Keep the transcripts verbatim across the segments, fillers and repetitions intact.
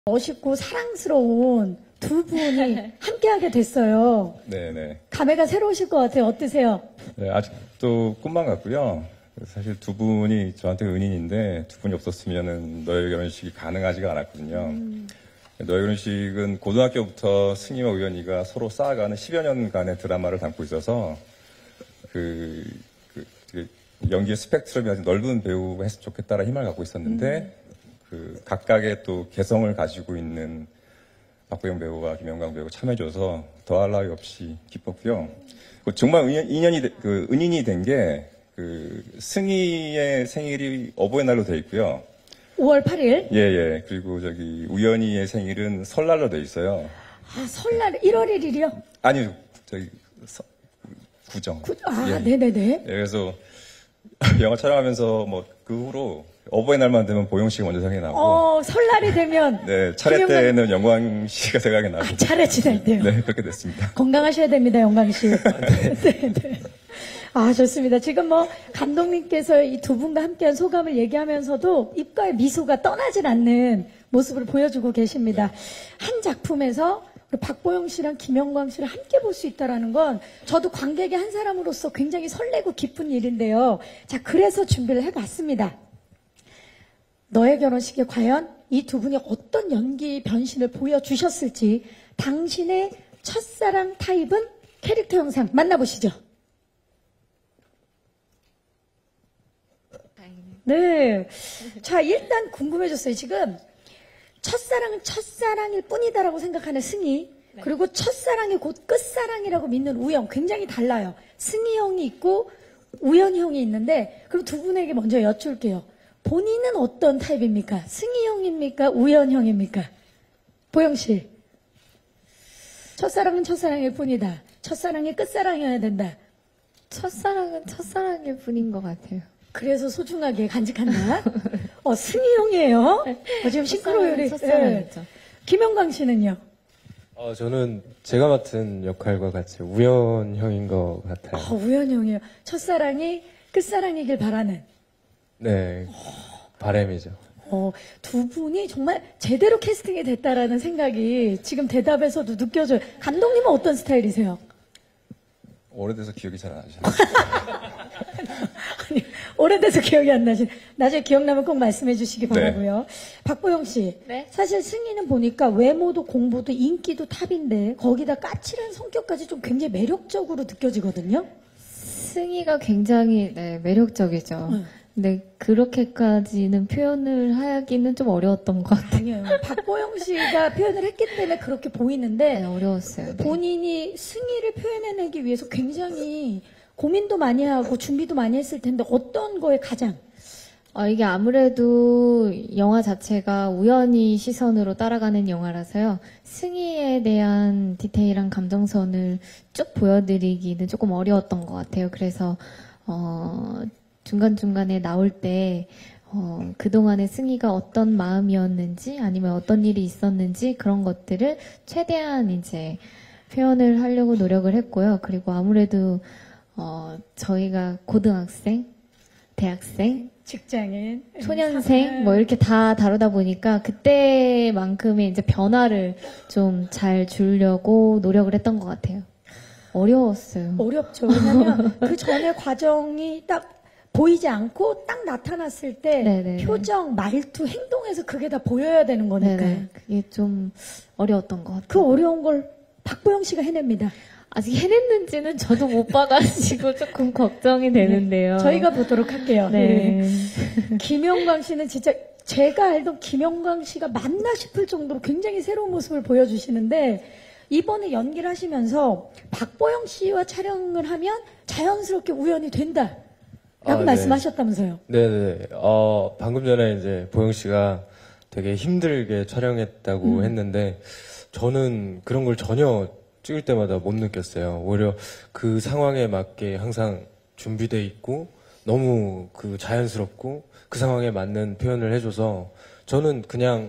멋있고 사랑스러운 두 분이 함께하게 됐어요. 네네. 감회가 새로우실 것 같아요. 어떠세요? 네, 아직도 꿈만 같고요. 사실 두 분이 저한테 은인인데 두 분이 없었으면은 너의 결혼식이 가능하지가 않았거든요. 음. 너의 결혼식은 고등학교부터 승희와 우연이가 서로 쌓아가는 십여 년간의 드라마를 담고 있어서 그, 그, 그 연기의 스펙트럼이 아주 넓은 배우가 했으면 좋겠다라는 희망을 갖고 있었는데 음. 그 각각의 또 개성을 가지고 있는 박보영 배우와 김영광 배우가 참여해줘서 더할 나위 없이 기뻤고요. 정말 은연, 인연이, 그, 은인이 된 게, 그, 승희의 생일이 어버이날로 돼 있고요. 오월 팔일? 예, 예. 그리고 저기, 우연이의 생일은 설날로 돼 있어요. 아, 설날, 일월 일일이요? 아니요, 저기, 서, 구정. 구, 아, 예. 네네네. 예, 그래서, 영화 촬영하면서 뭐, 그 후로, 어버이날만 되면 보영 씨가 먼저 생각이 나고. 어, 설날이 되면. 네, 차례 김영광... 때는 영광 씨가 생각이 나고. 아, 차례 지날 때요? 네, 그렇게 됐습니다. 건강하셔야 됩니다, 영광 씨. 네. 네, 네. 아, 좋습니다. 지금 뭐, 감독님께서 이 두 분과 함께한 소감을 얘기하면서도 입가에 미소가 떠나질 않는 모습을 보여주고 계십니다. 네. 한 작품에서 우리 박보영 씨랑 김영광 씨를 함께 볼 수 있다는 건 저도 관객의 한 사람으로서 굉장히 설레고 기쁜 일인데요. 자, 그래서 준비를 해봤습니다. 너의 결혼식에 과연 이 두 분이 어떤 연기 변신을 보여주셨을지 당신의 첫사랑 타입은 캐릭터 영상 만나보시죠. 네. 자, 일단 궁금해졌어요. 지금 첫사랑은 첫사랑일 뿐이다라고 생각하는 승희, 네. 그리고 첫사랑이 곧 끝사랑이라고 믿는 우영, 굉장히 달라요. 승희 형이 있고 우연 형이 있는데 그럼 두 분에게 먼저 여쭐게요. 본인은 어떤 타입입니까? 승희 형입니까? 우연 형입니까? 보영 씨. 첫사랑은 첫사랑일 뿐이다. 첫사랑이 끝사랑이어야 된다. 첫사랑은 첫사랑일 뿐인 것 같아요. 그래서 소중하게 간직한다. 어, 승희 형이에요. 어, 지금 시끄러워요. 첫사랑이죠. 네. 김영광 씨는요? 어, 저는 제가 맡은 역할과 같이 우연 형인 것 같아요. 어, 우연 형이에요. 첫사랑이 끝사랑이길 바라는. 네, 바람이죠. 어, 두 분이 정말 제대로 캐스팅이 됐다라는 생각이 지금 대답에서도 느껴져요. 감독님은 어떤 스타일이세요? 오래돼서 기억이 잘 안 나시네요. 아니, 오래돼서 기억이 안 나시. 나중에 기억나면 꼭 말씀해 주시기 바라고요. 네. 박보영 씨, 네? 사실 승희는 보니까 외모도 공부도 인기도 탑인데 거기다 까칠한 성격까지 좀 굉장히 매력적으로 느껴지거든요. 승희가 굉장히 네, 매력적이죠. 응. 근데 그렇게까지는 표현을 하기는 좀 어려웠던 것 같아요. 아니요. 박보영 씨가 표현을 했기 때문에 그렇게 보이는데 네, 어려웠어요. 네. 본인이 승희를 표현해내기 위해서 굉장히 고민도 많이 하고 준비도 많이 했을 텐데 어떤 거에 가장? 어, 이게 아무래도 영화 자체가 우연히 시선으로 따라가는 영화라서요. 승희에 대한 디테일한 감정선을 쭉 보여드리기는 조금 어려웠던 것 같아요. 그래서 어, 중간중간에 나올 때 어, 그동안의 승희가 어떤 마음이었는지 아니면 어떤 일이 있었는지 그런 것들을 최대한 이제 표현을 하려고 노력을 했고요. 그리고 아무래도 어, 저희가 고등학생, 대학생, 직장인, 초년생 뭐 이렇게 다 다루다 보니까 그때만큼의 이제 변화를 좀 잘 주려고 노력을 했던 것 같아요. 어려웠어요. 어렵죠. 왜냐하면 그 전에 과정이 딱 보이지 않고 딱 나타났을 때 네네네. 표정, 말투, 행동에서 그게 다 보여야 되는 거니까요. 그게 좀 어려웠던 것 같아요. 그 어려운 걸 박보영 씨가 해냅니다. 아직 해냈는지는 저도 못 봐가지고 조금 걱정이 되는데요. 네, 저희가 보도록 할게요. 네. 네. 김영광 씨는 진짜 제가 알던 김영광 씨가 맞나 싶을 정도로 굉장히 새로운 모습을 보여주시는데 이번에 연기를 하시면서 박보영 씨와 촬영을 하면 자연스럽게 우연이 된다. 라고 아, 말씀하셨다면서요? 네. 네네. 어, 방금 전에 이제 보영 씨가 되게 힘들게 촬영했다고 음. 했는데 저는 그런 걸 전혀 찍을 때마다 못 느꼈어요. 오히려 그 상황에 맞게 항상 준비돼 있고 너무 그 자연스럽고 그 상황에 맞는 표현을 해줘서 저는 그냥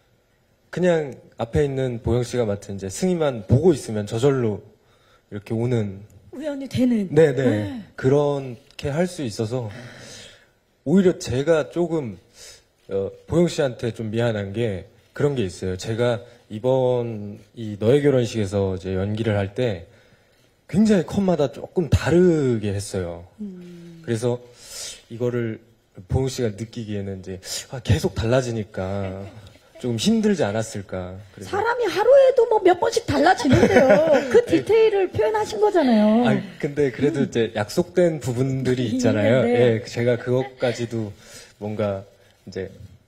그냥 앞에 있는 보영 씨가 맡은 이제 승희만 보고 있으면 저절로 이렇게 오는 우연이 되는 네네 네. 그렇게 할 수 있어서 오히려 제가 조금 어, 보영 씨한테 좀 미안한 게 그런 게 있어요. 제가 이번 이 너의 결혼식에서 이제 연기를 할 때 굉장히 컷마다 조금 다르게 했어요. 음. 그래서 이거를 보영 씨가 느끼기에는 이제 아, 계속 달라지니까 좀 힘들지 않았을까. 그래서 사람이 하루에도 뭐 몇 번씩 달라지는데요. 그 디테일을 표현하신 거잖아요. 아 근데 그래도 이제 약속된 부분들이 있잖아요. 네. 예, 제가 그것까지도 뭔가 이제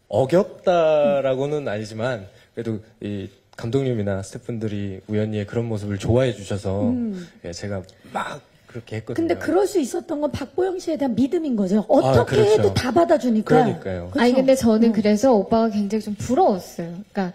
어겼다라고는 아니지만 그래도 이 감독님이나 스태프분들이 우연히의 그런 모습을 좋아해 주셔서 예, 제가 막 그렇게 했거든요. 근데 그럴 수 있었던 건 박보영 씨에 대한 믿음인 거죠. 어떻게 그렇죠. 해도 다 받아주니까. 그러니까요. 그쵸? 아니 근데 저는 음. 그래서 오빠가 굉장히 좀 부러웠어요. 그러니까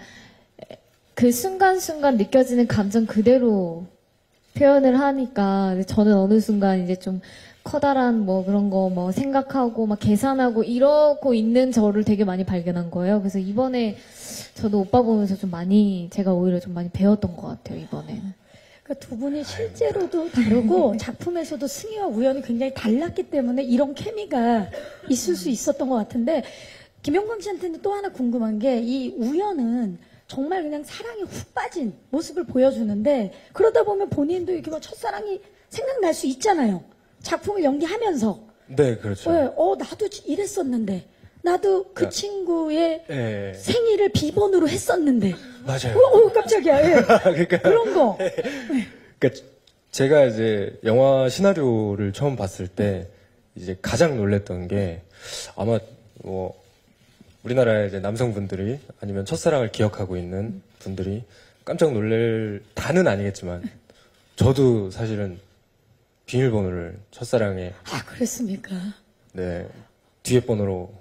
그 순간순간 느껴지는 감정 그대로 표현을 하니까 저는 어느 순간 이제 좀 커다란 뭐 그런 거 뭐 생각하고 막 계산하고 이러고 있는 저를 되게 많이 발견한 거예요. 그래서 이번에 저도 오빠 보면서 좀 많이 제가 오히려 좀 많이 배웠던 것 같아요. 이번에는. 그러니까 두 분이 실제로도 다르고 작품에서도 승희와 우연이 굉장히 달랐기 때문에 이런 케미가 있을 수 있었던 것 같은데 김영광 씨한테는 또 하나 궁금한 게 이 우연은 정말 그냥 사랑이 훅 빠진 모습을 보여주는데 그러다 보면 본인도 이렇게 막 첫사랑이 생각날 수 있잖아요. 작품을 연기하면서. 네, 그렇죠. 네, 어, 나도 이랬었는데. 나도 그 야. 친구의 예, 생일을 비번으로 했었는데. 맞아요. 어, 어 깜짝이야. 예. 그러니까 그런 거. 그러니까 제가 이제 영화 시나리오를 처음 봤을 때 이제 가장 놀랬던 게 아마 뭐 우리나라의 이제 남성분들이 아니면 첫사랑을 기억하고 있는 분들이 깜짝 놀랄 다는 아니겠지만 저도 사실은 비밀번호를 첫사랑에 아, 그랬습니까? 네 뒤에 번호로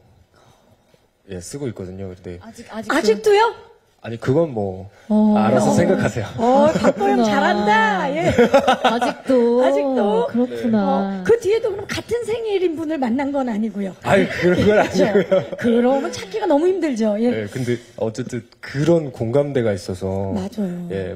예 쓰고 있거든요. 근데 아직 아직 아직도요? 아니 그건 뭐 어. 알아서 어. 생각하세요. 어, 박보영 그렇구나. 잘한다. 예. 아직도 아직도? 그렇구나. 어, 그 뒤에도 그럼 같은 생일인 분을 만난 건 아니고요. 아니 그런 건 아니고요. 그렇죠? 그러면 찾기가 너무 힘들죠. 예. 예, 근데 어쨌든 그런 공감대가 있어서 맞아요. 예,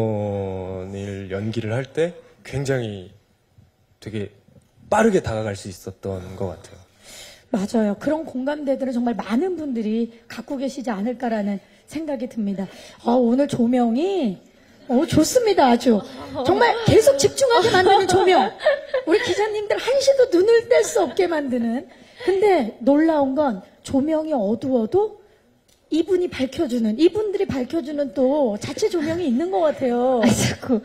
우연일 연기를 할 때 굉장히 되게 빠르게 다가갈 수 있었던 것 같아요. 맞아요. 그런 공감대들은 정말 많은 분들이 갖고 계시지 않을까라는 생각이 듭니다. 아, 오늘 조명이 어, 좋습니다. 아주. 정말 계속 집중하게 만드는 조명. 우리 기자님들 한시도 눈을 뗄 수 없게 만드는. 근데 놀라운 건 조명이 어두워도 이분이 밝혀주는, 이분들이 밝혀주는 또 자체 조명이 있는 것 같아요. 아니, 자꾸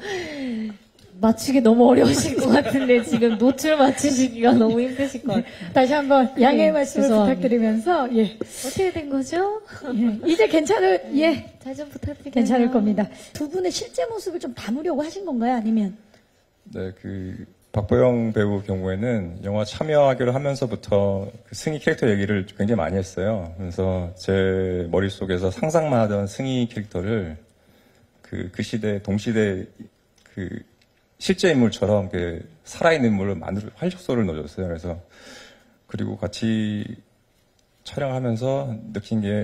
맞추기 너무 어려우실 것 같은데 지금 노출 맞추시기가 너무 힘드실 것 같아요. 다시 한번 양해의 네, 말씀을 죄송합니다. 부탁드리면서, 예. 어떻게 된 거죠? 예. 이제 괜찮을, 예. 잘 좀 부탁드릴게요. 괜찮을 겁니다. 두 분의 실제 모습을 좀 담으려고 하신 건가요? 아니면? 네, 그 박보영 배우 경우에는 영화 참여하기로 하면서부터 그 승희 캐릭터 얘기를 굉장히 많이 했어요. 그래서 제 머릿속에서 상상만 하던 승희 캐릭터를 그, 그 시대, 동시대 그 실제 인물처럼 그 살아있는 인물을 만들, 활력소를 넣어줬어요. 그래서 그리고 같이 촬영하면서 느낀 게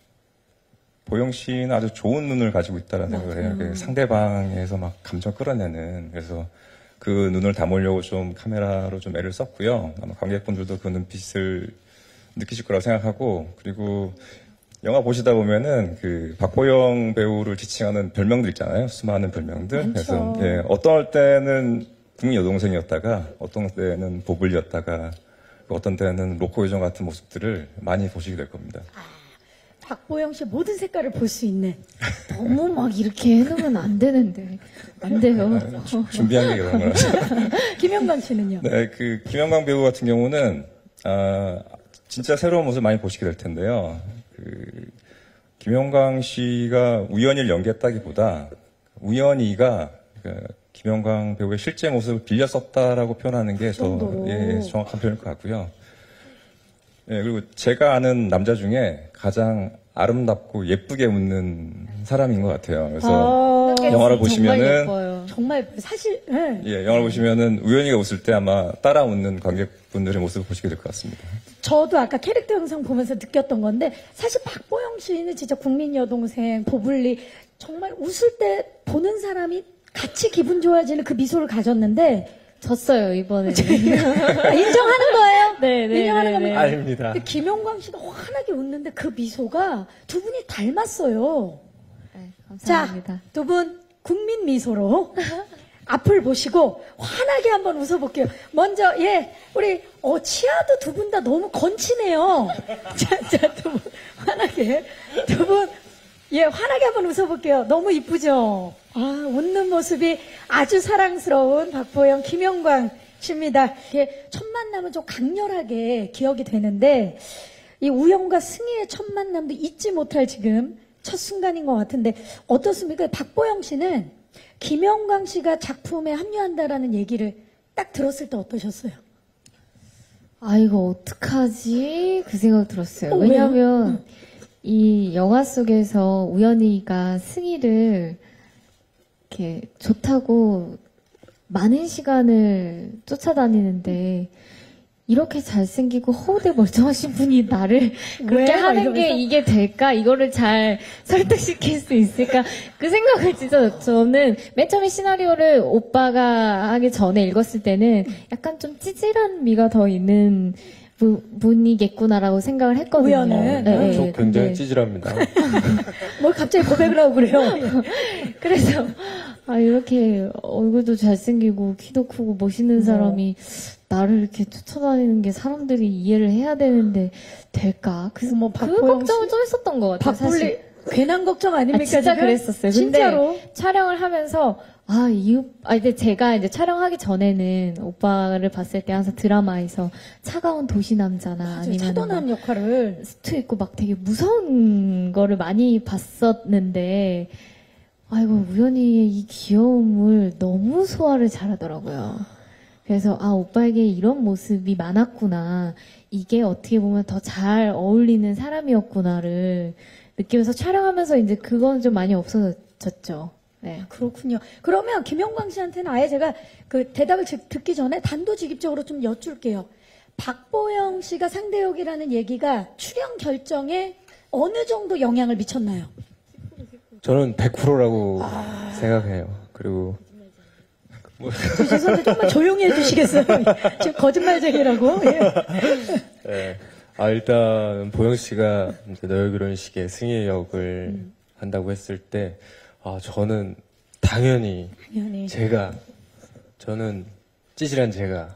보영 씨는 아주 좋은 눈을 가지고 있다는 생각을 해요. 그 상대방에서 막 감정 끌어내는. 그래서 그 눈을 담으려고 좀 카메라로 좀 애를 썼고요. 아마 관객분들도 그 눈빛을 느끼실 거라고 생각하고, 그리고 영화 보시다 보면은 그 박보영 배우를 지칭하는 별명들 있잖아요. 수많은 별명들. 많죠. 그래서 예, 어떤 때는 국민 여동생이었다가, 어떤 때는 보블리였다가, 어떤 때는 로코 요정 같은 모습들을 많이 보시게 될 겁니다. 박보영 씨의 모든 색깔을 볼 수 있는. 너무 막 이렇게 해놓으면 안 되는데 안 돼요. 준비한 게 그런 거라서. 김영광 씨는요? 네, 그 김영광 배우 같은 경우는 아, 진짜 새로운 모습 많이 보시게 될 텐데요. 그 김영광 씨가 우연히를 연기했다기보다 우연히가 그 김영광 배우의 실제 모습을 빌려 썼다라고 표현하는 게 더 정도로. 예, 정확한 표현일 것 같고요. 예, 그리고 제가 아는 남자 중에 가장 아름답고 예쁘게 웃는 사람인 것 같아요. 그래서 아, 영화를 정말 보시면은 예뻐요. 정말 사실 예. 예, 영화를 보시면은 우연히가 웃을 때 아마 따라 웃는 관객분들의 모습을 보시게 될 것 같습니다. 저도 아까 캐릭터 영상 보면서 느꼈던 건데 사실 박보영 씨는 진짜 국민 여동생 보블리 정말 웃을 때 보는 사람이 같이 기분 좋아지는 그 미소를 가졌는데 졌어요 이번에는. 아, 인정하는 거예요? 네, 네, 인정하는 네, 겁니까? 네. 아닙니다. 근데 김영광 씨가 환하게 웃는데 그 미소가 두 분이 닮았어요. 네, 자, 감사합니다. 두 분 국민 미소로 앞을 보시고 환하게 한번 웃어볼게요. 먼저, 예, 우리, 어, 치아도 두 분 다 너무 건치네요. 자, 자, 두 분, 환하게. 두 분, 예, 환하게 한번 웃어볼게요. 너무 이쁘죠? 아, 웃는 모습이 아주 사랑스러운 박보영, 김영광 씨입니다. 이게 첫 만남은 좀 강렬하게 기억이 되는데, 이 우영과 승희의 첫 만남도 잊지 못할 지금 첫 순간인 것 같은데, 어떻습니까? 박보영 씨는 김영광 씨가 작품에 합류한다라는 얘기를 딱 들었을 때 어떠셨어요? 아, 이거 어떡하지? 그 생각 들었어요. 어, 왜냐면, 이 영화 속에서 우연히가 승희를 이렇게 좋다고 많은 시간을 쫓아다니는데, 이렇게 잘생기고 허우대 멀쩡하신 분이 나를 그렇게 왜? 하는 게 이러면서? 이게 될까? 이거를 잘 설득시킬 수 있을까? 그 생각을 진짜 저는 맨 처음에 시나리오를 오빠가 하기 전에 읽었을 때는 약간 좀 찌질한 미가 더 있는 부, 분이겠구나라고 생각을 했거든요. 우연은? 네, 저 네, 굉장히 근데 찌질합니다. 뭘 갑자기 고백을 하고 그래요? 그래서 아 이렇게 얼굴도 잘생기고 키도 크고 멋있는 사람이 나를 이렇게 쫓아다니는 게 사람들이 이해를 해야 되는데 될까? 그래서 어머, 그 박보영 걱정을 씨. 좀 했었던 것 같아요. 박불리 사실. 괜한 걱정 아닙니까? 아, 진짜 지금? 그랬었어요. 근데 진짜로? 촬영을 하면서 아, 이, 오- 아, 근데 제가 이제 촬영하기 전에는 오빠를 봤을 때 항상 드라마에서 차가운 도시 남자나 아니면 차도남 역할을 스트 있고 막 되게 무서운 거를 많이 봤었는데, 아이고, 우연히 이 귀여움을 너무 소화를 잘하더라고요. 그래서, 아, 오빠에게 이런 모습이 많았구나. 이게 어떻게 보면 더 잘 어울리는 사람이었구나를 느끼면서 촬영하면서 이제 그건 좀 많이 없어졌죠. 네. 그렇군요. 그러면 김영광 씨한테는 아예 제가 그 대답을 즉- 듣기 전에 단도직입적으로 좀 여쭐게요. 박보영 씨가 상대 역이라는 얘기가 출연 결정에 어느 정도 영향을 미쳤나요? 저는 백 퍼센트라고 생각해요. 그리고 저 죄송한데 조금만 조용히 해주시겠어요? 지금 거짓말쟁이라고. 예. 네. 아, 일단, 보영 씨가 이제 너의 결혼식에 승희 역을 음. 한다고 했을 때, 아, 저는 당연히 미안해. 제가, 저는 찌질한 제가,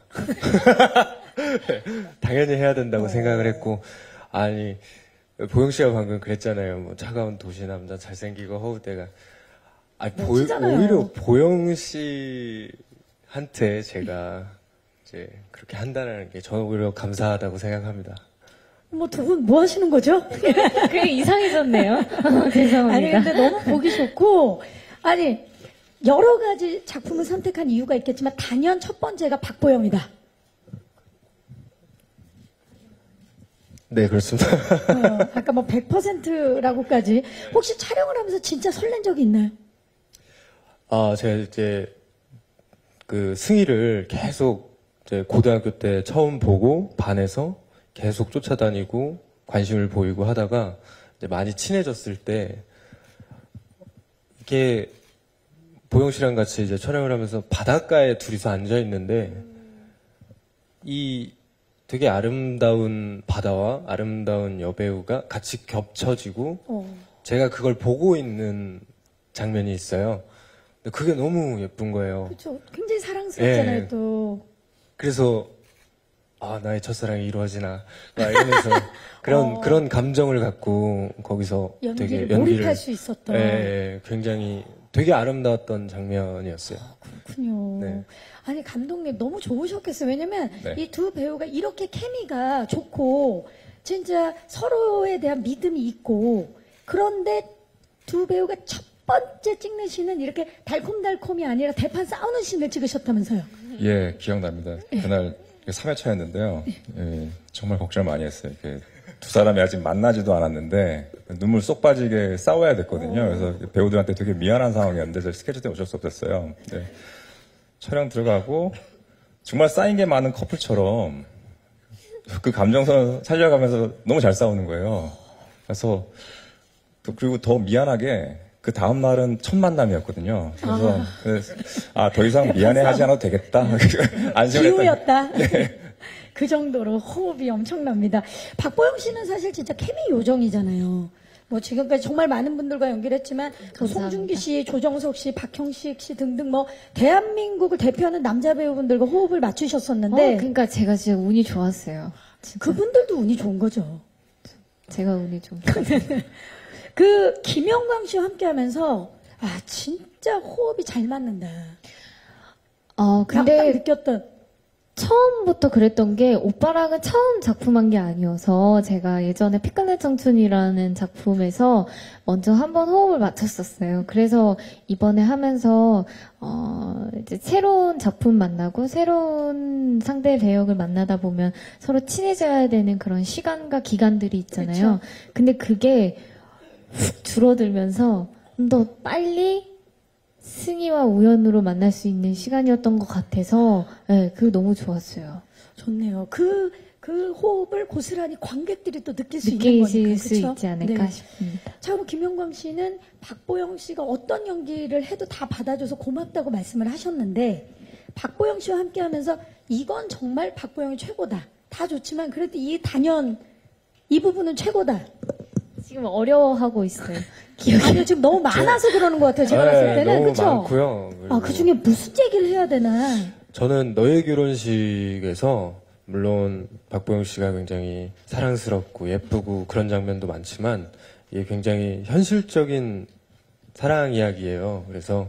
당연히 해야 된다고 생각을 했고, 아니, 보영 씨가 방금 그랬잖아요. 뭐, 차가운 도시 남자, 잘생기고 허우대가. 아니, 보, 멋지잖아요. 오히려 보영 씨한테 제가 이제 그렇게 한다는 게 저는 오히려 감사하다고 생각합니다. 뭐 두 분 뭐 하시는 거죠? 그게 이상해졌네요. 죄송합니다. 아니 근데 너무 보기 좋고 아니 여러 가지 작품을 선택한 이유가 있겠지만 단연 첫 번째가 박보영이다. 네, 그렇습니다. 어, 아까 뭐 백 퍼센트라고까지 혹시 촬영을 하면서 진짜 설렌 적이 있나요? 아, 제가 이제 그 승희를 계속 이제 고등학교 때 처음 보고 반해서 계속 쫓아다니고 관심을 보이고 하다가 이제 많이 친해졌을 때 이게 보영 씨랑 같이 이제 촬영을 하면서 바닷가에 둘이서 앉아 있는데 이 되게 아름다운 바다와 아름다운 여배우가 같이 겹쳐지고 어. 제가 그걸 보고 있는 장면이 있어요. 근데 그게 너무 예쁜 거예요. 그렇죠. 굉장히 사랑스럽잖아요 예. 또. 그래서 아 나의 첫사랑이 이루어지나 막 이러면서 그런 어. 그런 감정을 갖고 거기서 연기를 되게 몰입할 수 있었던. 예, 예, 굉장히 되게 아름다웠던 장면이었어요. 그렇군요. 네. 아니 감독님 너무 좋으셨겠어요. 왜냐면 네. 이 두 배우가 이렇게 케미가 좋고 진짜 서로에 대한 믿음이 있고 그런데 두 배우가 첫 번째 찍는 씬은 이렇게 달콤달콤이 아니라 대판 싸우는 씬을 찍으셨다면서요. 예, 기억납니다. 그날 삼 회차였는데요. 예, 정말 걱정을 많이 했어요. 이렇게 두 사람이 아직 만나지도 않았는데 눈물 쏙 빠지게 싸워야 됐거든요. 그래서 배우들한테 되게 미안한 상황이었는데 저 스케줄 때문에 어쩔 수 없었어요. 네. 촬영 들어가고 정말 쌓인 게 많은 커플처럼 그 감정선 살려가면서 너무 잘 싸우는 거예요. 그래서 또 그리고 더 미안하게 그 다음 날은 첫 만남이었거든요. 그래서 아 더 이상 미안해하지 않아도 되겠다. 안심을 했던 기우였다. 그 정도로 호흡이 엄청납니다. 박보영 씨는 사실 진짜 케미 요정이잖아요. 뭐 지금까지 정말 많은 분들과 연기를 했지만 뭐 감사합니다. 송중기 씨, 조정석 씨, 박형식 씨 등등 뭐 대한민국을 대표하는 남자 배우분들과 호흡을 맞추셨었는데 어, 그러니까 제가 진짜 운이 좋았어요. 진짜. 그분들도 운이 좋은 거죠. 제가 운이 좀. 그 김영광 씨와 함께하면서 아 진짜 호흡이 잘 맞는다. 어, 딱 근데 느꼈던 처음부터 그랬던 게 오빠랑은 처음 작품한 게 아니어서 제가 예전에 피클렛 청춘이라는 작품에서 먼저 한번 호흡을 맞췄었어요. 그래서 이번에 하면서 어 이제 새로운 작품 만나고 새로운 상대 배역을 만나다 보면 서로 친해져야 되는 그런 시간과 기간들이 있잖아요. 근데 그게 훅 줄어들면서 좀 더 빨리 승희와 우연으로 만날 수 있는 시간이었던 것 같아서, 네, 그게 너무 좋았어요. 좋네요. 그, 그 호흡을 고스란히 관객들이 또 느낄 수 있는 느끼실 거니까. 수 그쵸? 있지 않을까 네. 싶습니다. 자, 그럼 김영광 씨는 박보영 씨가 어떤 연기를 해도 다 받아줘서 고맙다고 말씀을 하셨는데, 박보영 씨와 함께 하면서 이건 정말 박보영이 최고다. 다 좋지만 그래도 이 단연, 이 부분은 최고다. 지금 어려워하고 있어요. 아니요, 지금 너무 많아서 그러는 것 같아요. 제가 네, 봤을 때는. 너무 그쵸? 많고요. 아, 그 중에 무슨 얘기를 해야 되나. 저는 너의 결혼식에서 물론 박보영 씨가 굉장히 사랑스럽고 예쁘고 그런 장면도 많지만 이게 굉장히 현실적인 사랑 이야기예요. 그래서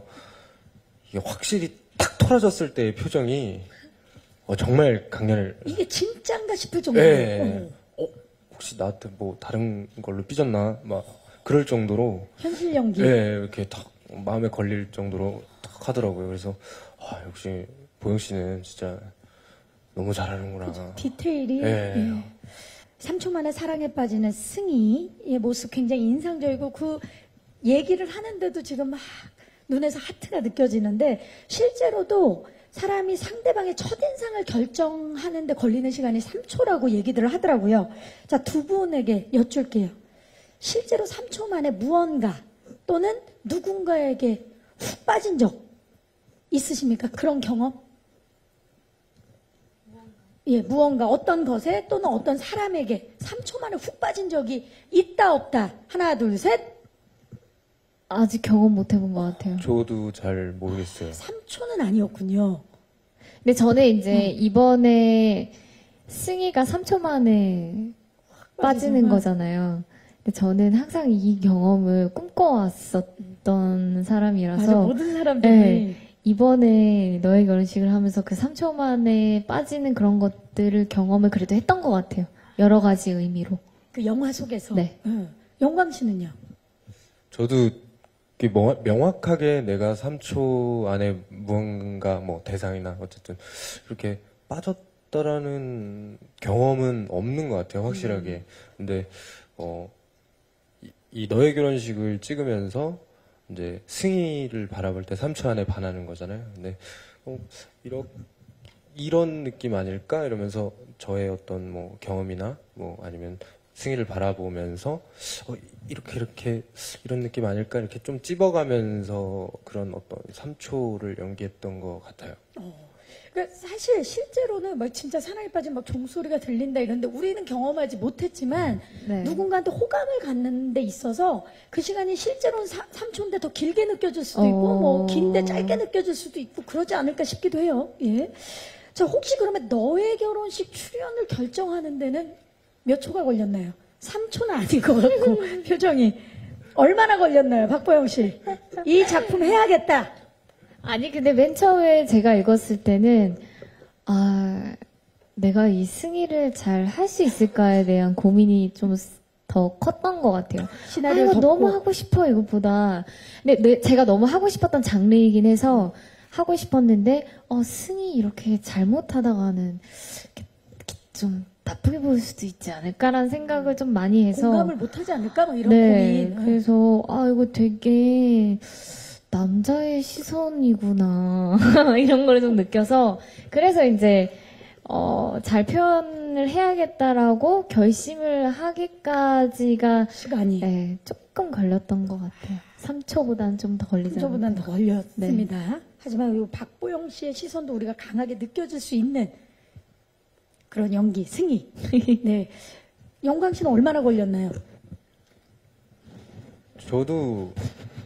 이게 확실히 탁 털어졌을 때의 표정이 어, 정말 강렬. 이게 진짠가 싶을 정도로. 예. 어, 어, 혹시 나한테 뭐 다른 걸로 삐졌나? 막 그럴 정도로 현실 연기. 예, 이렇게 탁 마음에 걸릴 정도로 탁 하더라고요. 그래서 아, 역시 보영 씨는 진짜 너무 잘하는구나. 디테일이. 예. 예. 삼 초 만에 사랑에 빠지는 승희의 모습 굉장히 인상적이고 그 얘기를 하는데도 지금 막 눈에서 하트가 느껴지는데 실제로도 사람이 상대방의 첫인상을 결정하는데 걸리는 시간이 삼 초라고 얘기들을 하더라고요. 자, 두 분에게 여쭐게요. 실제로 삼 초 만에 무언가 또는 누군가에게 훅 빠진 적 있으십니까? 그런 경험? 예, 무언가 어떤 것에 또는 어떤 사람에게 삼 초 만에 훅 빠진 적이 있다 없다. 하나 둘 셋. 아직 경험 못 해본 것 같아요. 저도 잘 모르겠어요. 삼 초는 아니었군요. 근데 저는 이제 이번에 승희가 삼 초 만에 빠지는 빠지는구나. 거잖아요. 근데 저는 항상 이 경험을 꿈꿔왔었던 사람이라서 맞아, 모든 사람들이 네. 이번에 너의 결혼식을 하면서 그 삼 초 만에 빠지는 그런 것들을 경험을 그래도 했던 것 같아요. 여러 가지 의미로. 그 영화 속에서. 네. 응. 영광 씨는요? 저도 이게 명- 명확하게 내가 삼 초 안에 무언가 뭐 대상이나 어쨌든 이렇게 빠졌다라는 경험은 없는 것 같아요, 확실하게. 근데 어, 이, 이 너의 결혼식을 찍으면서 이제 승희를 바라볼 때 삼 초 안에 반하는 거잖아요. 근데 어, 이런 이런 느낌 아닐까 이러면서 저의 어떤 뭐 경험이나 뭐 아니면 승희를 바라보면서 어, 이렇게 이렇게 이런 느낌 아닐까 이렇게 좀 찝어가면서 그런 어떤 삼 초를 연기했던 것 같아요. 그러니까 사실 실제로는 막 진짜 사랑에 빠진 막 종소리가 들린다 이런데 우리는 경험하지 못했지만 네. 누군가한테 호감을 갖는 데 있어서 그 시간이 실제로는 사, 삼 초인데 더 길게 느껴질 수도 있고 어. 뭐 긴데 짧게 느껴질 수도 있고 그러지 않을까 싶기도 해요. 예. 자, 혹시 그러면 너의 결혼식 출연을 결정하는 데는 몇 초가 걸렸나요? 삼 초는 아닌 것 같고 표정이 얼마나 걸렸나요, 박보영 씨? 이 작품 해야겠다. 아니 근데 맨 처음에 제가 읽었을 때는 아 내가 이 승희를 잘 할 수 있을까에 대한 고민이 좀 더 컸던 것 같아요. 아, 시나리오를 이거 덮고. 너무 하고 싶어 이거보다. 근데 내- 제가 너무 하고 싶었던 장르이긴 해서 하고 싶었는데 어 승희 이렇게 잘못하다가는 이렇게, 이렇게 좀 나쁘게 보일 수도 있지 않을까라는 생각을 좀 많이 해서 공감을 못하지 않을까? 뭐 이런 네, 고민. 그래서 아 이거 되게 남자의 시선이구나 이런 걸 좀 느껴서 그래서 이제 어, 잘 표현을 해야겠다라고 결심을 하기까지가 시간이 네, 조금 걸렸던 것 같아요. 삼 초보다는 좀 더 걸리지 않았나. 저보다는 더 걸렸습니다. 하지만 이 박보영 씨의 시선도 우리가 강하게 느껴질 수 있는 그런 연기, 승희. 네. 영광 씨는 얼마나 걸렸나요? 저도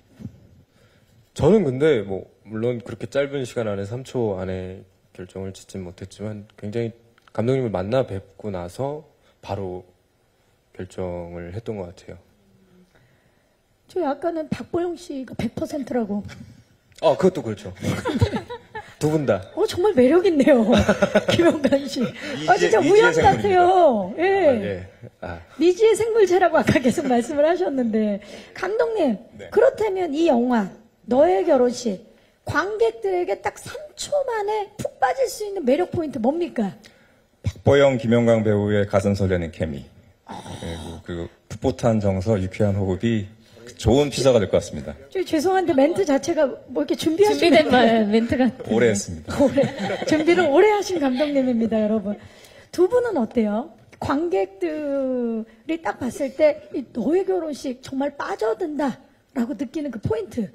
저는 근데 뭐 물론 그렇게 짧은 시간 안에 삼 초 안에 결정을 짓진 못했지만 굉장히 감독님을 만나 뵙고 나서 바로 결정을 했던 것 같아요. 저 아까는 박보영 씨가 백 퍼센트라고. 아, 그것도 그렇죠. 두 분 다. 어, 정말 매력있네요. 김영관 씨. 아, 진짜 미지의 우연 생물입니다. 같아요. 예. 아, 예. 아, 미지의 생물체라고 아까 계속 말씀을 하셨는데. 감독님, 네. 그렇다면 이 영화, 너의 결혼식, 관객들에게 딱 삼 초 만에 푹 빠질 수 있는 매력 포인트 뭡니까? 박보영, 김영광 배우의 가슴 설레는 케미. 그리고 그 풋풋한 정서, 유쾌한 호흡이 좋은 피자가 될 것 같습니다. 저 죄송한데 멘트 자체가 뭐 이렇게 준비하신 준비된 말, 멘트가. 오래 했습니다. 오래, 준비를 오래 하신 감독님입니다, 여러분. 두 분은 어때요? 관객들이 딱 봤을 때, 이 너의 결혼식 정말 빠져든다라고 느끼는 그 포인트.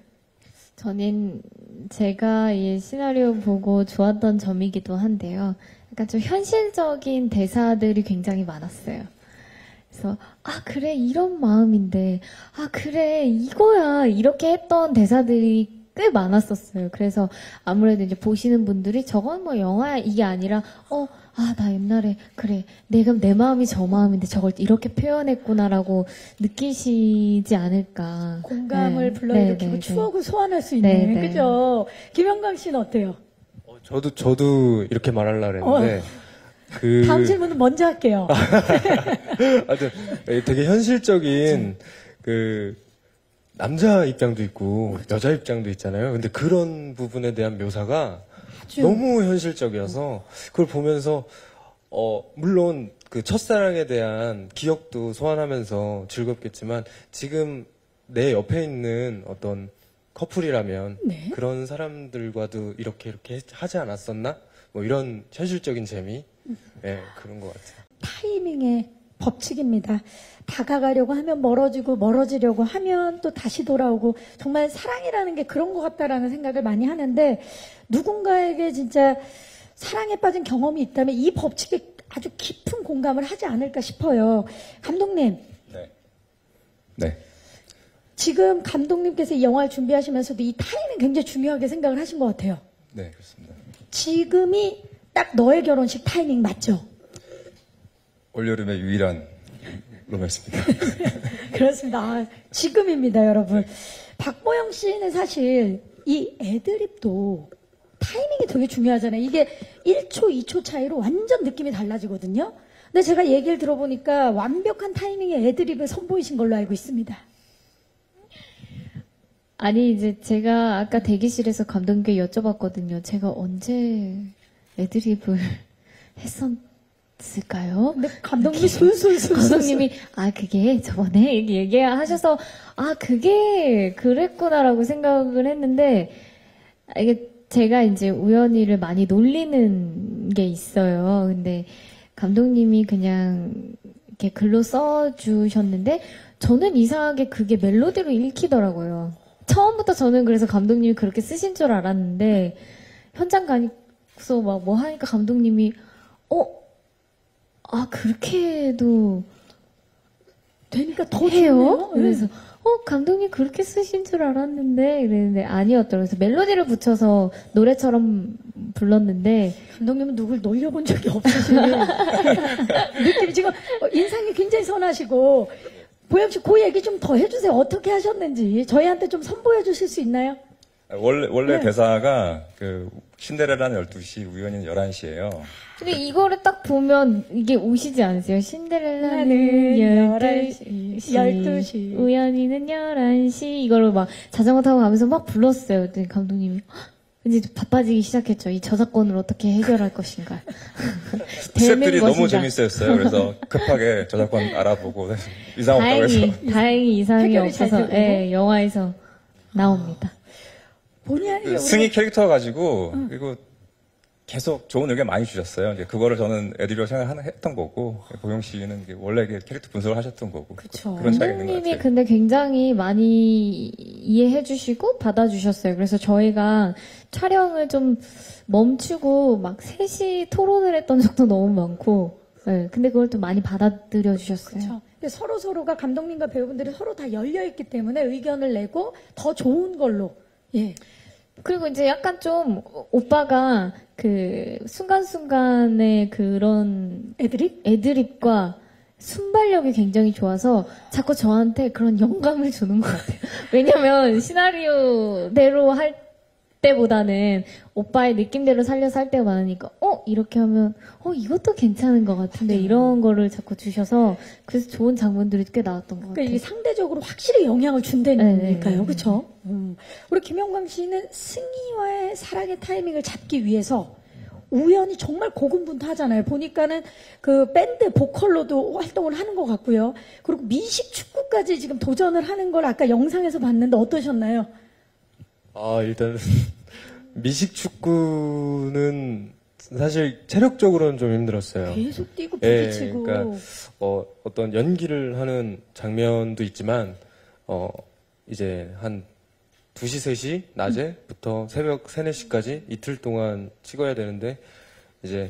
저는 제가 이 시나리오 보고 좋았던 점이기도 한데요. 약간 좀 현실적인 대사들이 굉장히 많았어요. 그래서 아 그래 이런 마음인데 아 그래 이거야 이렇게 했던 대사들이 꽤 많았었어요. 그래서 아무래도 이제 보시는 분들이 저건 뭐 영화야 이게 아니라 어 아 나 옛날에 그래 내가 내 마음이 저 마음인데 저걸 이렇게 표현했구나라고 느끼시지 않을까. 공감을 네. 불러일으키고 네, 네, 추억을 소환할 수 있는, 네, 네. 그죠? 김영광 씨는 어때요? 어, 저도 저도 이렇게 말하려고 했는데 그 다음 질문은 먼저 할게요. 하여튼 되게 현실적인 그 남자 입장도 있고 여자 입장도 있잖아요. 근데 그런 부분에 대한 묘사가 아주 너무 현실적이어서 그걸 보면서 어 물론 그 첫사랑에 대한 기억도 소환하면서 즐겁겠지만 지금 내 옆에 있는 어떤 커플이라면 네. 그런 사람들과도 이렇게 이렇게 하지 않았었나? 뭐 이런 현실적인 재미, 네, 그런 것 같아요. 타이밍의 법칙입니다. 다가가려고 하면 멀어지고 멀어지려고 하면 또 다시 돌아오고 정말 사랑이라는 게 그런 것 같다라는 생각을 많이 하는데 누군가에게 진짜 사랑에 빠진 경험이 있다면 이 법칙에 아주 깊은 공감을 하지 않을까 싶어요. 감독님, 네. 네. 지금 감독님께서 이 영화를 준비하시면서도 이 타이밍 굉장히 중요하게 생각을 하신 것 같아요. 네, 그렇습니다. 지금이 딱 너의 결혼식 타이밍 맞죠? 올여름의 유일한 로맨스입니다. 그렇습니다. 아, 지금입니다, 여러분. 박보영 씨는 사실 이 애드립도 타이밍이 되게 중요하잖아요. 이게 일 초, 이 초 차이로 완전 느낌이 달라지거든요. 근데 제가 얘기를 들어보니까 완벽한 타이밍의 애드립을 선보이신 걸로 알고 있습니다. 아니 이제 제가 아까 대기실에서 감독님께 여쭤봤거든요. 제가 언제 애드립을 했었을까요? 근데 감독님이 술술술 감독님이 아 그게 저번에 이렇게 얘기하셔서 아 그게 그랬구나라고 생각을 했는데 아, 이게 제가 이제 우연히를 많이 놀리는 게 있어요. 근데 감독님이 그냥 이렇게 글로 써주셨는데 저는 이상하게 그게 멜로디로 읽히더라고요. 처음부터 저는 그래서 감독님이 그렇게 쓰신 줄 알았는데 현장 가서 막 뭐 하니까 감독님이 어? 아 그렇게 해도 되니까 더 해요? 좋네요. 그래서 어 감독님 그렇게 쓰신 줄 알았는데 이랬는데 아니었더라고요. 그래서 멜로디를 붙여서 노래처럼 불렀는데 감독님은 누굴 놀려본 적이 없으시는 느낌이 지금 인상이 굉장히 선하시고 보영 씨 그 얘기 좀 더 해주세요. 어떻게 하셨는지 저희한테 좀 선보여 주실 수 있나요? 원래, 원래 네. 대사가 그 신데렐라는 열두 시, 우연히는 열한 시예요. 근데 이거를 딱 보면 이게 오시지 않으세요? 신데렐라는 나는 열두 시, 열두 시. 우연히는 열한 시 이거를 막 자전거 타고 가면서 막 불렀어요. 그랬더니 감독님이 헉! 이제 바빠지기 시작했죠. 이 저작권을 어떻게 해결할 것인가. 스태프들이 너무 것인가. 재밌었어요. 그래서 급하게 저작권 알아보고 이상 없다고 해서. 다행히, 다행히 이상이 해결이 잘 없어서 되고. 예, 영화에서 나옵니다. 본의 아니게 그 승희 우리 캐릭터 가지고 그리고 계속 좋은 의견 많이 주셨어요. 이제 그거를 저는 애들이라고 생각했던 거고, 보영 씨는 이게 원래 이게 캐릭터 분석을 하셨던 거고. 그쵸. 그런 차이가 있는 것 감독님이 같아요. 근데 굉장히 많이 이해해 주시고 받아주셨어요. 그래서 저희가 촬영을 좀 멈추고 막 셋이 토론을 했던 적도 너무 많고, 네, 근데 그걸 또 많이 받아들여 주셨어요. 그렇죠. 서로 서로가 감독님과 배우분들이 서로 다 열려 있기 때문에 의견을 내고 더 좋은 걸로. 예. 그리고 이제 약간 좀 오빠가 그 순간순간의 그런 애드립? 애드립과 순발력이 굉장히 좋아서 자꾸 저한테 그런 영감을 주는 것 같아요. 왜냐면 시나리오대로 할 때보다는 오빠의 느낌대로 살려서 할 때가 많으니까 어? 이렇게 하면 어? 이것도 괜찮은 것 같은데 이런 거를 자꾸 주셔서 그래서 좋은 장면들이 꽤 나왔던 것 그러니까 같아요. 이게 상대적으로 확실히 영향을 준다니까요. 네. 그렇죠? 음. 우리 김영광 씨는 승희와의 사랑의 타이밍을 잡기 위해서 우연히 정말 고군분투하잖아요. 보니까는 그 밴드 보컬로도 활동을 하는 것 같고요. 그리고 미식 축구까지 지금 도전을 하는 걸 아까 영상에서 봤는데 어떠셨나요? 아, 일단 미식 축구는 사실 체력적으로는 좀 힘들었어요. 계속 뛰고 예, 부딪히고. 그러니까 어, 어떤 연기를 하는 장면도 있지만 어, 이제 한 두 시, 세 시 낮에부터 새벽 세, 네 시까지 이틀 동안 찍어야 되는데 이제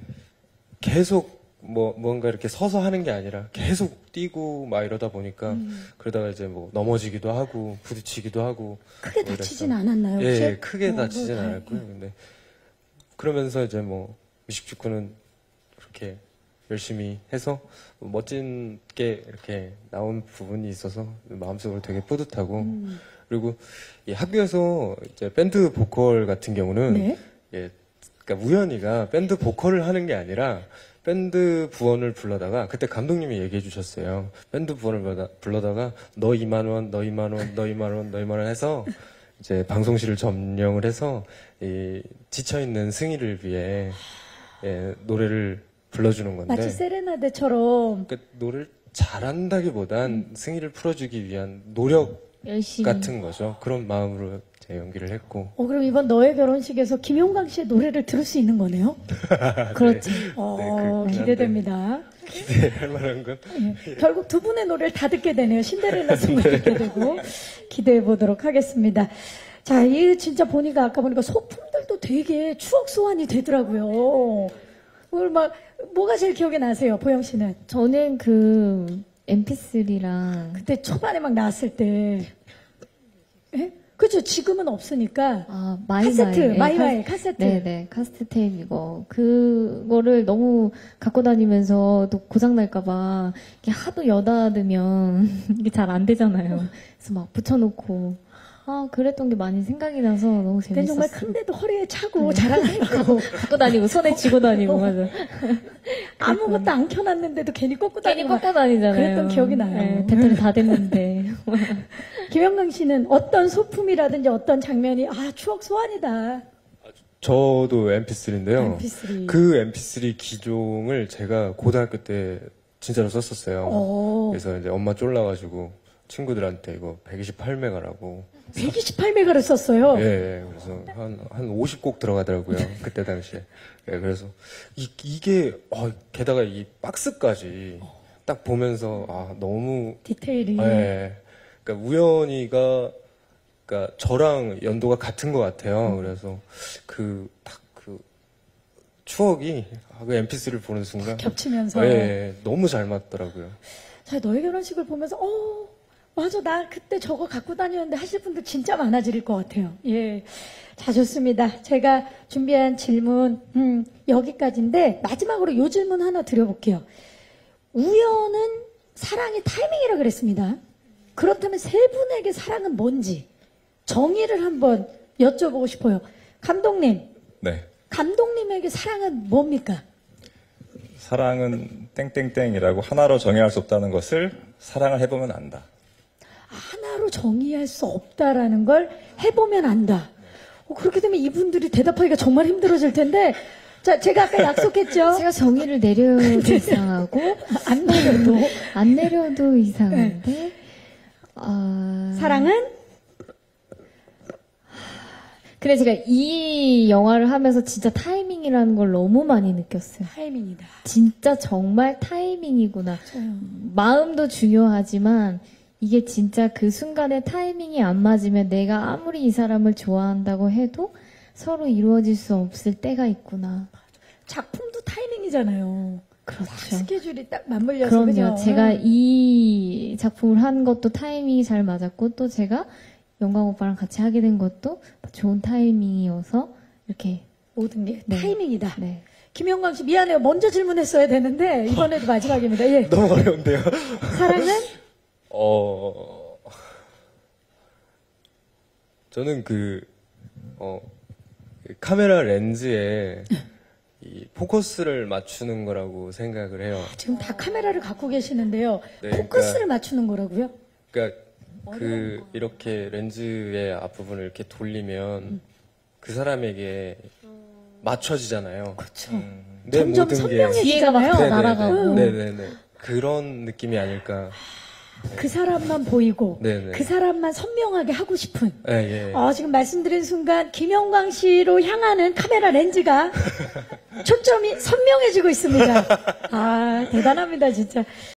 계속 뭐 뭔가 이렇게 서서 하는 게 아니라 계속 뛰고 막 이러다 보니까 음. 그러다가 이제 뭐 넘어지기도 하고 부딪히기도 하고 크게 뭐 다치진 이랬어요. 않았나요? 예, 혹시? 예, 크게 어, 다치진 뭐, 않았고요. 근데 그러면서 이제 뭐 미식축구는 그렇게 열심히 해서 멋진 게 이렇게 나온 부분이 있어서 마음속으로 되게 뿌듯하고 음. 그리고 이 학교에서 이제 밴드 보컬 같은 경우는 네. 예, 그러니까 우연히가 밴드 보컬을 하는 게 아니라 밴드 부원을 불러다가 그때 감독님이 얘기해 주셨어요. 밴드 부원을 불러다, 불러다가 너 이만 원, 너 이만 원, 너 이만 원, 너 이만 원 해서 이제 방송실을 점령을 해서 이 지쳐 있는 승희를 위해 예, 노래를 불러주는 건데 마치 세레나데처럼 그 노래를 잘한다기보단 승희를 풀어주기 위한 노력 열심히. 같은 거죠. 그런 마음으로 제 연기를 했고 어, 그럼 이번 너의 결혼식에서 김용광 씨의 노래를 들을 수 있는 거네요? 그렇죠. 어, 네, 그렇긴 기대됩니다. 기대할 만한 건 예, 결국 두 분의 노래를 다 듣게 되네요. 신데렐라 송을 듣게 되고 기대해 보도록 하겠습니다. 자, 이 진짜 보니까 아까 보니까 소품들도 되게 추억 소환이 되더라고요. 오늘 막 뭐가 제일 기억에 나세요, 보영 씨는? 저는 그 엠피쓰리랑 그때 초반에 막 나왔을 때, 예? 그죠? 지금은 없으니까 아, 마이마이. 카세트, 네, 마이마이 카- 카세트. 네네, 카세트 테이프 이거. 그거를 너무 갖고 다니면서 또 고장날까봐 이게 하도 여닫으면 이게 잘 안 되잖아요. 그래서 막 붙여놓고. 아, 그랬던 게 많이 생각이 나서 너무 그땐 재밌었어요. 정말 큰데도 허리에 차고 자랑하고 갖고 다니고, 손에 쥐고 다니고, 맞아. 아무것도 안 켜놨는데도 괜히 꽂고 괜히 다니고 꺾고 다니잖아요. 그랬던 기억이 나요. 네, 배터리 다 됐는데. 김영광 씨는 어떤 소품이라든지 어떤 장면이 아 추억 소환이다. 저도 엠피쓰리인데요. 엠피쓰리. 그 엠피쓰리 기종을 제가 고등학교 때 진짜로 썼었어요. 오. 그래서 이제 엄마 쫄라가지고 친구들한테 이거 백이십팔 메가라고. 백이십팔 메가를 썼어요. 예, 예. 그래서 한, 한 오십 곡 들어가더라고요. 그때 당시에. 예, 그래서 이, 이게, 어, 게다가 이 박스까지 딱 보면서, 아, 너무, 디테일이. 예. 그러니까 우연히가, 그러니까 저랑 연도가 같은 것 같아요. 그래서 그, 딱 그, 추억이, 아, 그 엠피쓰리를 보는 순간. 겹치면서. 예, 예, 너무 잘 맞더라고요. 자, 너의 결혼식을 보면서 어 맞아 나 그때 저거 갖고 다녔는데 하실 분들 진짜 많아질 것 같아요. 예, 자 좋습니다. 제가 준비한 질문 음, 여기까지인데 마지막으로 요 질문 하나 드려볼게요. 우연은 사랑의 타이밍이라 그랬습니다. 그렇다면 세 분에게 사랑은 뭔지 정의를 한번 여쭤보고 싶어요. 감독님, 네. 감독님에게 사랑은 뭡니까? 사랑은 땡땡땡이라고 하나로 정의할 수 없다는 것을 사랑을 해보면 안다. 하나로 정의할 수 없다라는 걸 해보면 안다. 어, 그렇게 되면 이분들이 대답하기가 정말 힘들어질 텐데, 자, 제가 아까 약속했죠? 제가 정의를 내려도 이상하고, 안 내려도. 안 내려도 이상한데, 아. 사랑은? 근데 제가 이 영화를 하면서 진짜 타이밍 타이밍이라는 걸 너무 많이 느꼈어요. 타이밍이다. 진짜 정말 타이밍이구나. 맞아요. 마음도 중요하지만 이게 진짜 그 순간에 타이밍이 안 맞으면 내가 아무리 이 사람을 좋아한다고 해도 서로 이루어질 수 없을 때가 있구나. 작품도 타이밍이잖아요. 그렇죠. 스케줄이 딱 맞물려서. 그럼요. 그죠? 제가 이 작품을 한 것도 타이밍이 잘 맞았고 또 제가 영광 오빠랑 같이 하게 된 것도 좋은 타이밍이어서 이렇게 모든 게 네. 타이밍이다. 네. 김영광 씨 미안해요. 먼저 질문했어야 되는데 이번에도 마지막입니다. 예. 너무 어려운데요. 사랑은 어, 저는 그, 어, 그 카메라 렌즈에 이 포커스를 맞추는 거라고 생각을 해요. 지금 다 카메라를 갖고 계시는데요. 네, 포커스를 맞추는 거라고요? 그러니까 그 이렇게 렌즈의 앞부분을 이렇게 돌리면 음. 그 사람에게 맞춰지잖아요. 그렇죠. 내 점점 모든 게 선명해지잖아요. 뒤에가 막 날아가고. 네네네. 그런 느낌이 아닐까. 그 사람만 보이고 네네. 그 사람만 선명하게 하고 싶은. 네, 예. 어, 지금 말씀드린 순간 김영광 씨로 향하는 카메라 렌즈가 초점이 선명해지고 있습니다. 아, 대단합니다, 진짜.